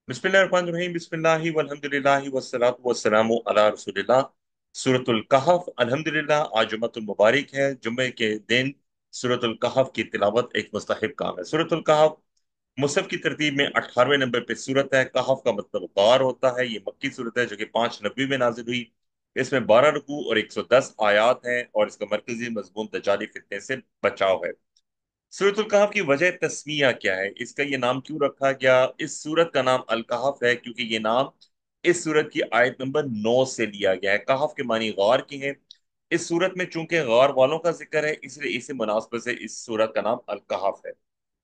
बिस्मिल्लाहिर्रहमानिर्रहीम बिस्मिल्लाहि वल्हम्दुलिल्लाहि वस्सलातु वस्सलामु अला रसूलिल्लाह। सूरतुल कहफ अल्हम्दुलिल्लाह आज जुम्मतुल मुबारक है। जुम्मे के दिन सूरतुल कहफ की तिलावत एक मुस्तहब काम है। सूरतुल कहफ मुसहफ की तरतीब में 18वें नंबर पे सूरत है। कहफ का मतलब गार होता है। ये मक्की सूरत है जो कि 5 नबी में नाजिल हुई। इसमें 12 रुकू और 110 आयात हैं और इसका मरकजी मजमून दजाली फितने से बचाव है। सूरतुल कहफ की वजह तस्मिया क्या है, इसका ये नाम क्यों रखा गया? इस सूरत का नाम अल कहफ है क्योंकि ये नाम इस सूरत की आयत नंबर 9 से लिया गया है। कहफ के मानी गार की हैं। इस सूरत में चूंकि गार वालों का जिक्र है इसलिए इसी मुनासबत से इस सूरत का नाम अल कहफ है।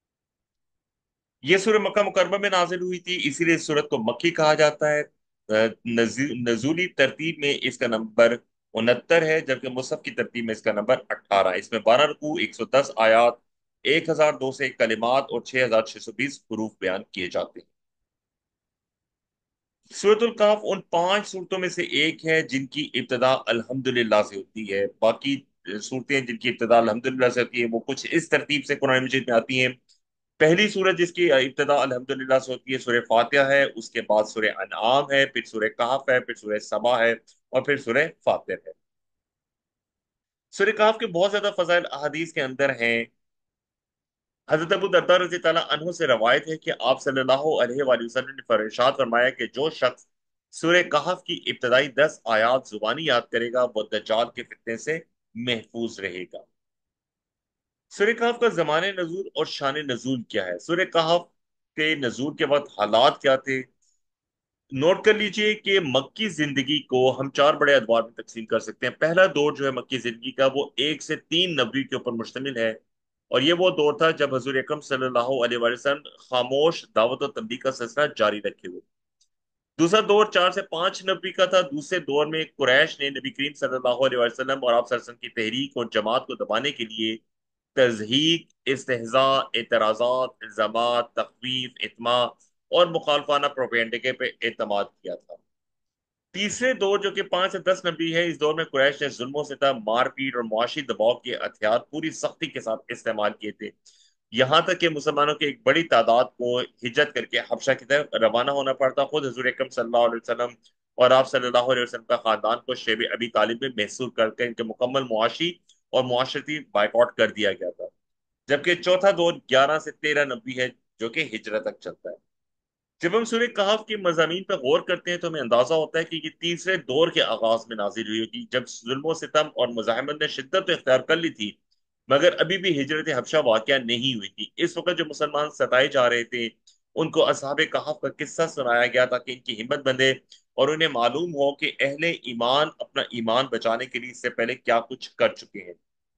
ये सूरत मक्का मुकर्रमा में नाजिल हुई थी इसीलिए इस सूरत को मक्की कहा जाता है। नजूली तरतीब में इसका नंबर 69 है जबकि मुसहफ की तरतीब में इसका नंबर 18 है। इसमें 12 रुकू, 110 आयात, 1002 कलिमात और 6620 हरूफ बयान किए जाते हैं। सूरतुल कहफ उन 5 सूरतों में से एक है जिनकी इब्तदा अल्हम्दुलिल्लाह से होती है। बाकी सूरतें जिनकी इब्तदा अल्हम्दुलिल्लाह से होती है वो कुछ इस तरतीब से कुरान मजीद में आती हैं। पहली सूरत जिसकी इब्तदा अल्हम्दुलिल्लाह से होती है सूरह फातिहा है, उसके बाद सूरह अनआम है, फिर सूरह कहफ है, फिर सूरह सबा है और फिर सूरह फातिर है। सूरह कहफ के बहुत ज्यादा फजाइल अहादीस के अंदर हैं। हजरत अबू दरदा रज़ी तआला अन्हु से रवायत है कि आप सल्लल्लाहु अलैहि वसल्लम ने इरशाद फरमाया कि जो शख्स सूरह कहफ की इब्तदाई 10 आयात जुबानी याद करेगा वो दज्जाल के फितने से महफूज रहेगा। सूरह कहफ का ज़माने नजूल और शान नजूल क्या है? सूरह कहफ के नजूल के वक्त हालात क्या थे? नोट कर लीजिए कि मक्की जिंदगी को हम 4 बड़े अदवार में तकसीम कर सकते हैं। पहला दौर जो है मक्की जिंदगी का वो 1 से 3 नबी के ऊपर मुश्तमिल है और ये वो दौर था जब हजूर अकरम सल्लल्लाहु अलैहि वसल्लम खामोश दावत और तबलीग का सिलसिला जारी रखे हुए। दूसरा दौर 4 से 5 नबी का था। दूसरे दौर में कुरैश ने नबी करीम सल्लल्लाहु अलैहि वसल्लम और आप सल्लल्लाहु अलैहि वसल्लम की तहरीक और जमात को दबाने के लिए तजहीक, इस्तेहजा, एतराजात, इल्जामात, तखवीफ, इतमा और मुखालफाना प्रोपेगेंडे पे एतमाद किया था। तीसरे दौर जो कि 5 से 10 नबी है, इस दौर में कुरैश ने जुल्म सितम, मारपीट और मुआशी दबाव के हथियार पूरी सख्ती के साथ इस्तेमाल किए थे। यहाँ तक कि मुसलमानों की एक बड़ी तादाद को हिजरत करके हबशा की तरफ रवाना होना पड़ता। खुद हजूर अकरम सल्लल्लाहु अलैहि वसल्लम और आप सल्लल्लाहु अलैहि वसल्लम का खानदान को शेब अबी तालिब में महसूर करके इनके मुकम्मल मुआशी और मुआशरती बाइकआउट कर दिया गया था। जबकि चौथा दौर 11 से 13 नबी है जो कि हिजरत तक चलता है। जब हम सूर्य कहफ के मजामीन पर गौर करते हैं तो हमें अंदाजा होता है कि ये तीसरे दौर के आगाज में नाजिल हुई होगी जब जुल्म सितम और मुजाहिमत ने शिद्दत तो इख्तियार कर ली थी मगर अभी भी हिजरत हबशा वाकया नहीं हुई थी। इस वक्त जो मुसलमान सताए जा रहे थे उनको असहाब कहफ का किस्सा सुनाया गया ताकि इनकी हिम्मत बंधे और उन्हें मालूम हो कि अहले ईमान अपना ईमान बचाने के लिए इससे पहले क्या कुछ कर चुके हैं।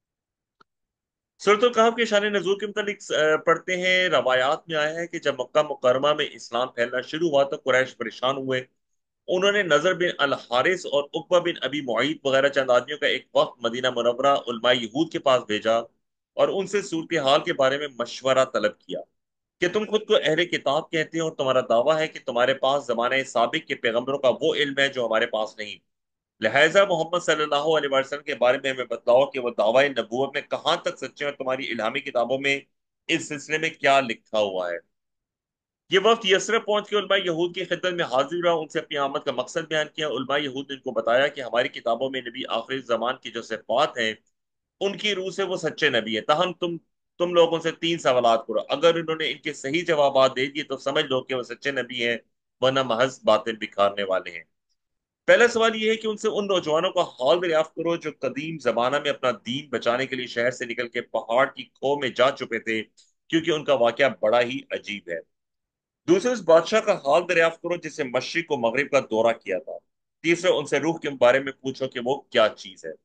सूरतुल कहफ के शान नज़ूल के मुतालिक पढ़ते हैं। रवायात में आया है कि जब मक्का मुकरमा में इस्लाम फैलना शुरू हुआ तो कुरैश परेशान हुए। उन्होंने नजर बिन अल हारिस और उकबा बिन अबी मुईद वगैरह चंद आदमियों का एक वक्त मदीना मुनव्वरा उलमा यहूद के पास भेजा और उनसे सूरत हाल के बारे में मशवरा तलब किया कि तुम खुद को अहले किताब कहते हो और तुम्हारा दावा है कि तुम्हारे पास जमाने साबिक के पैगंबरों का वो इल्म है जो हमारे पास नहीं। लिहाजा मोहम्मद सल्लल्लाहु अलैहि वसल्लम के बारे में हमें बतलाओ कि वो दावा नबूवत में कहाँ तक सच्चे हैं और तुम्हारी इल्हामी किताबों में इस सिलसिले में क्या लिखा हुआ है। ये वक्त यसरब पहुंच के उलमा यहूद की खिदमत में हाजिर हुआ, उनसे अपनी आमद का मकसद बयान किया। उलमा यहूद ने उनको बताया कि हमारी किताबों में नबी आखिरी जमान की जो सिफात हैं उनकी रूह से वो सच्चे नबी है। ताहम तुम लोगों से 3 सवालात करो, अगर उन्होंने इनके सही जवाब दे दिए तो समझ लो कि वो सच्चे नबी हैं वरना महज बातें बिखारने वाले हैं। पहला सवाल यह है कि उनसे उन नौजवानों का हाल दरियाफ्त करो जो कदीम जमाना में अपना दीन बचाने के लिए शहर से निकल के पहाड़ की खो में जा चुके थे क्योंकि उनका वाकया बड़ा ही अजीब है। दूसरे उस बादशाह का हाल दरियाफ्त करो जिससे मशरिक को मगरिब का दौरा किया था। तीसरे उनसे रूह के बारे में पूछो कि वो क्या चीज है।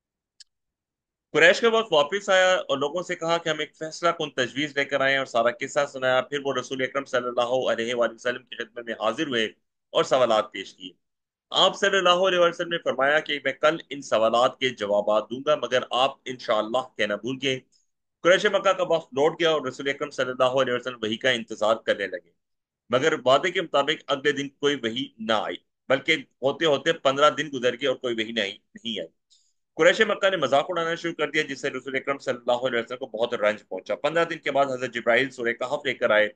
कुरैश के वक्त वापस आया और लोगों से कहा कि हम एक फैसला कुन तजवीज लेकर आए और सारा किस्सा सुनाया। फिर वो रसूल अकरम सल्लल्लाहु अलैहि वसल्लम की खिदमत में हाजिर हुए और सवालात पेश किए। आप सल्लल्लाहु अलैहि वसल्लम ने फरमाया कि मैं कल इन सवालात के जवाब दूंगा मगर आप इंशाअल्लाह कहना भूल गए। कुरैश मक्का का वक्त लौट गया और रसूल अकरम सल्लल्लाहु अलैहि वसल्लम वही का इंतजार करने लगे मगर वादे के मुताबिक अगले दिन कोई वही ना आई। बल्कि होते होते 15 दिन गुजर गए और कोई वही नहीं आई। कुरैश मक्का ने मजाक उड़ाना शुरू कर दिया जिससे रसूल अकरम सल्लल्लाहु अलैहि वसल्लम को बहुत रंज पहुंचा। 15 दिन के बाद हजरत जिब्राइल सूरह कहफ लेकर आए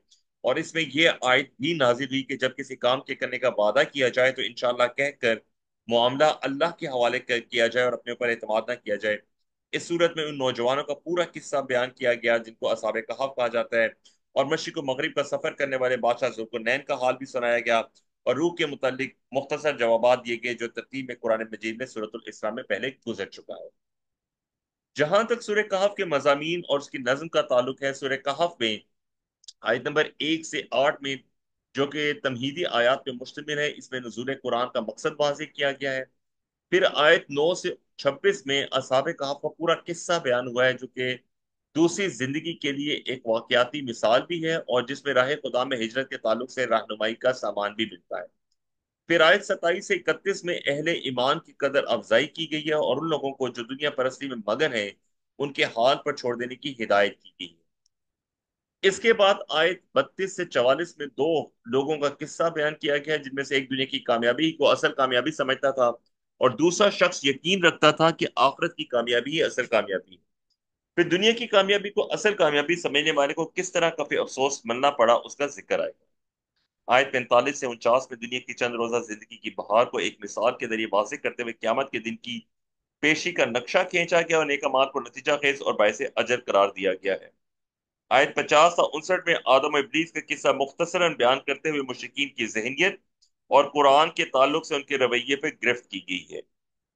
اور اس میں یہ آیت بھی نازل ہوئی کہ جب کسی کام کے کرنے کا وعدہ کیا جائے تو انشاءاللہ کہہ کر معاملہ اللہ کے حوالے کیا جائے اور اپنے اوپر اعتماد نہ کیا جائے۔ اس صورت میں ان نوجوانوں کا پورا قصہ بیان کیا گیا جن کو اصحاب کہف کہا جاتا ہے، اور مشرق و مغرب کا سفر کرنے والے بادشاہ ذوالقرنین کا حال بھی سنایا گیا، اور روح کے متعلق مختصر جوابات دیے گئے جو ترتیب میں قرآن مجید میں سورۃ الاسراء میں پہلے گزر چکا ہے۔ جہاں تک سورہ کہف کے مضامین اور اس کی نظم کا تعلق ہے، سورہ کہف میں آیت نمبر 1 سے 8 میں جو کہ تمہیدی آیات پہ مشتمل ہے، اس میں نزول قرآن کا مقصد واضح کیا گیا ہے۔ پھر آیت 9 سے 26 میں اصحاب کہف کا پورا قصہ بیان ہوا ہے جو کہ دوسری زندگی کے لیے ایک واقعاتی مثال بھی ہے، اور جس میں راہ خدا میں ہجرت کے تعلق سے رہنمائی کا سامان بھی ملتا ہے۔ پھر آیت 27 سے 31 میں اہل ایمان کی قدر افزائی کی گئی ہے، اور ان لوگوں کو جو دنیا پرستی میں مگن ہیں ان کے حال پر چھوڑ دینے کی ہدایت کی گئی ہے۔ اس کے بعد آیت 32 سے 44 میں دو لوگوں کا قصہ بیان کیا گیا ہے جن میں سے ایک دنیا کی کامیابی کو اصل کامیابی سمجھتا تھا، اور دوسرا شخص یقین رکھتا تھا کہ آخرت کی کامیابی ہی اصل کامیابی ہے۔ پھر دنیا کی کامیابی کو اصل کامیابی سمجھنے والے کو کس طرح کا پھر افسوس ملنا پڑا اس کا ذکر آئے گا۔ آیت 45 سے 49 میں دنیا کی چند روزہ زندگی کی بہار کو ایک مثال کے ذریعے واضح کرتے ہوئے قیامت کے دن کی پیشی کا نقشہ کھینچا گیا، اور نیک اعمال کو نتیجہ خیز اور باعث اجر قرار دیا گیا ہے۔ آیت 50 تا 59 میں آدم و ابلیس کا قصہ مختصراً بیان کرتے ہوئے مشرکین کی ذہنیت اور قرآن کے تعلق سے ان کے رویے پہ گرفت کی گئی ہے۔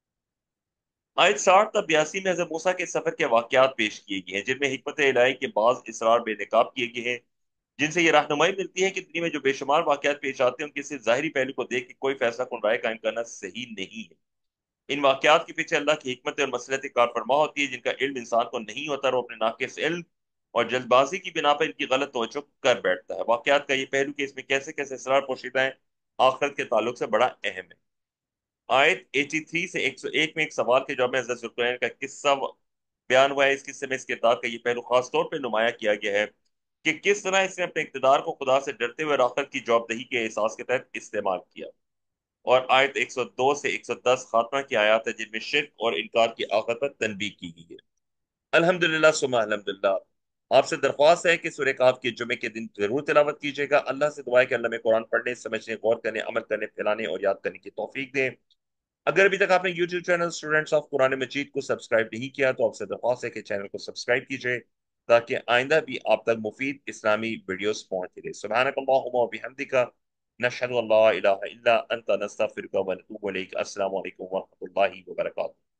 آیت 60 تا 82 میں حضرت موسیٰ کے سفر کے واقعات پیش کیے گئے ہیں جن میں حکمت الہی کے بعض اسرار بے نقاب کیے گئے ہیں، جن سے یہ رہنمائی ملتی ہے کہ دنیا میں جو بے شمار واقعات پیش آتے ہیں ان کے صرف ظاہری پہلو کو دیکھ کے کوئی فیصلہ کن رائے قائم کرنا صحیح نہیں ہے۔ ان واقعات کے پیچھے اللہ کی حکمت اور مصلحت کار فرما ہوتی ہے جن کا علم انسان کو نہیں ہوتا، اور وہ اپنے ناقص علم اور جلد بازی کی بنا پر ان کی غلط توجہ کر بیٹھتا ہے۔ واقعات کا یہ پہلو کہ اس میں کیسے کیسے اسرار پوشیدہ ہیں آخرت کے تعلق سے بڑا اہم ہے۔ آیت 83 سے 101 میں ایک سوال کے جواب میں حضرت ذوالقرنین کا قصہ بیان ہوا ہے۔ اس قصے میں اس کردار کا یہ پہلو خاص طور پہ نمایاں کیا گیا ہے کہ کس طرح اس نے اپنے اقتدار کو خدا سے ڈرتے ہوئے آخرت کی جواب دہی کے احساس کے تحت استعمال کیا۔ اور آیت 102 سے 110 خاتمہ کی آیات ہے جن میں شرک اور انکار کی آخرت پر تنبیہ کی گئی ہے۔ الحمدللہ ثم الحمدللہ، آپ سے درخواست ہے کہ سورہ کہف کے جمعے کے دن ضرور تلاوت کیجیے گا۔ اللہ سے دعا ہے کہ اللہ میں قرآن پڑھنے، سمجھنے، غور کرنے، عمل کرنے، پھیلانے اور یاد کرنے کی توفیق دے۔ اگر ابھی تک آپ نے یوٹیوب چینل اسٹوڈنٹس آف قرآن مجید کو سبسکرائب نہیں کیا تو آپ سے درخواست ہے کہ چینل کو سبسکرائب کیجیے تاکہ آئندہ بھی آپ تک مفید اسلامی ویڈیوز پہنچتے رہے۔ سبحانک اللہم و بحمدک، نشہد ان لا الہ الا انت، نستغفرک و نتوب الیک۔ السلام علیکم ورحمۃ اللہ وبرکاتہ۔